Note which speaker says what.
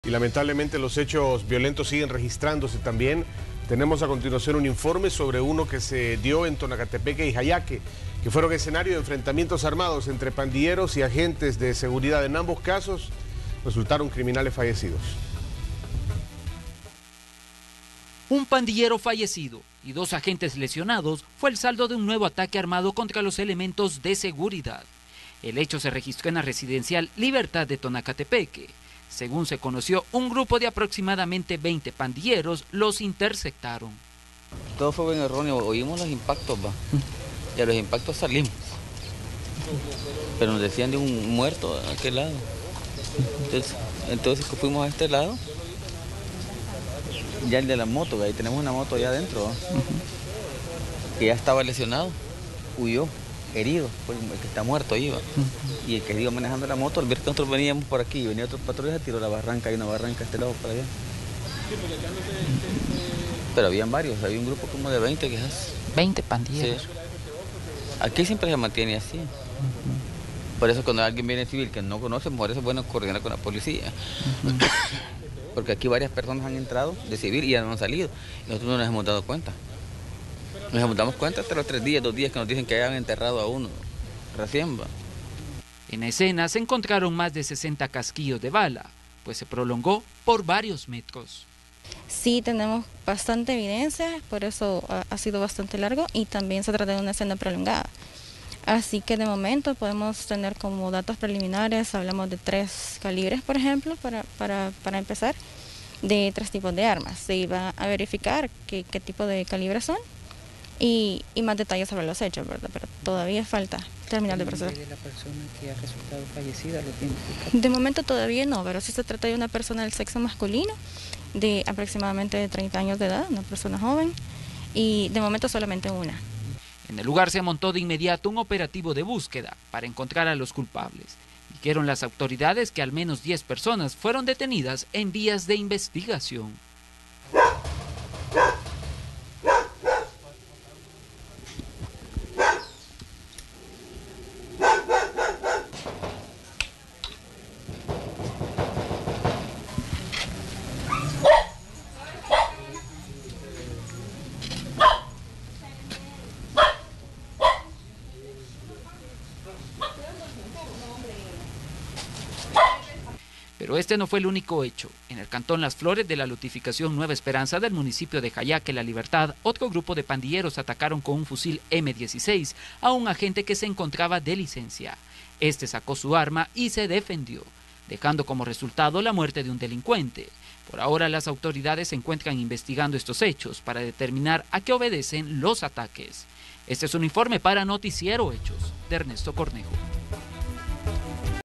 Speaker 1: Y lamentablemente los hechos violentos siguen registrándose también. Tenemos a continuación un informe sobre uno que se dio en Tonacatepeque y Jayaque, que fueron escenario de enfrentamientos armados entre pandilleros y agentes de seguridad. En ambos casos resultaron criminales fallecidos.
Speaker 2: Un pandillero fallecido y 2 agentes lesionados fue el saldo de un nuevo ataque armado contra los elementos de seguridad. El hecho se registró en la residencial Libertad de Tonacatepeque. Según se conoció, un grupo de aproximadamente 20 pandilleros los interceptaron.
Speaker 3: Todo fue bien erróneo, oímos los impactos, y a los impactos salimos. Pero nos decían de un muerto a aquel lado. Entonces fuimos a este lado, ya el de la moto, ahí tenemos una moto allá adentro, que ya estaba lesionado, huyó, herido, pues el que está muerto iba. Y el que iba manejando la moto, al ver que nosotros veníamos por aquí, venía otro patrulla, tiró la barranca, hay una barranca a este lado para allá. Pero habían varios, había un grupo como de 20 quizás.
Speaker 2: 20 pandilleros.
Speaker 3: Sí. Aquí siempre se mantiene así. Por eso cuando alguien viene civil que no conoce, por eso es bueno coordinar con la policía. Porque aquí varias personas han entrado de civil y ya no han salido. Y nosotros no nos hemos dado cuenta. Nos damos cuenta hasta los 3 días, 2 días que nos dicen que hayan enterrado a uno. Recién va.
Speaker 2: En escena se encontraron más de 60 casquillos de bala, pues se prolongó por varios metros.
Speaker 4: Sí, tenemos bastante evidencia, por eso ha sido bastante largo y también se trata de una escena prolongada. Así que de momento podemos tener como datos preliminares, hablamos de 3 calibres, por ejemplo, para empezar, de 3 tipos de armas. Se iba a verificar qué tipo de calibres son y más detalles sobre los hechos, ¿verdad? Pero todavía falta terminar de procesar.
Speaker 5: ¿De la persona que ha resultado fallecida lo tiene?
Speaker 4: De momento todavía no, pero sí se trata de una persona del sexo masculino, de aproximadamente 30 años de edad, una persona joven, y de momento solamente una.
Speaker 2: En el lugar se montó de inmediato un operativo de búsqueda para encontrar a los culpables. Dijeron las autoridades que al menos 10 personas fueron detenidas en vías de investigación. Pero este no fue el único hecho. En el cantón Las Flores de la lotificación Nueva Esperanza del municipio de Jayaque, La Libertad, otro grupo de pandilleros atacaron con un fusil M16 a un agente que se encontraba de licencia. Este sacó su arma y se defendió, dejando como resultado la muerte de un delincuente. Por ahora las autoridades se encuentran investigando estos hechos para determinar a qué obedecen los ataques. Este es un informe para Noticiero Hechos de Ernesto Cornejo.